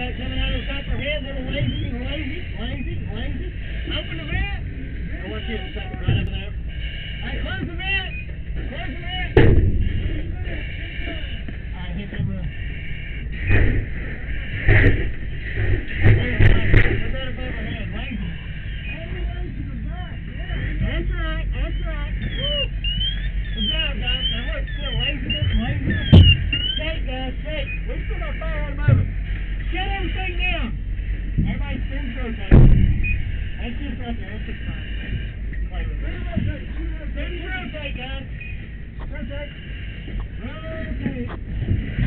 got it coming out of the top of her head, little lazy. Open the vent. I want you to set it right over there. Alright, close the vent. Alright, hit that room. Put that above her head, lazy. That's right. Woo! Good job, guys. Now look, still laziness. Shake, guys, shake. We still got fire on the motor. Shut everything down. Everybody spins rotate. That's just right there. That's just fine. Play with it. Spins rotate, guys. Rotate.